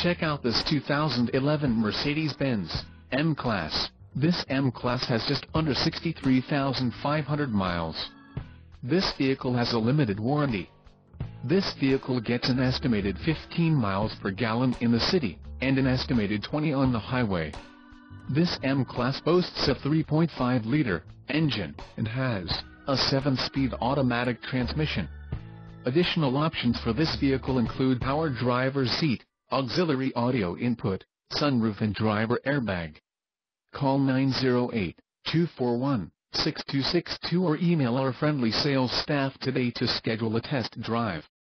Check out this 2011 Mercedes-Benz M-Class. This M-Class has just under 63,500 miles. This vehicle has a limited warranty. This vehicle gets an estimated 15 miles per gallon in the city, and an estimated 20 on the highway. This M-Class boasts a 3.5-liter engine, and has a 7-speed automatic transmission. Additional options for this vehicle include power driver's seat, auxiliary audio input, sunroof and driver airbag. Call 908-241-6262 or email our friendly sales staff today to schedule a test drive.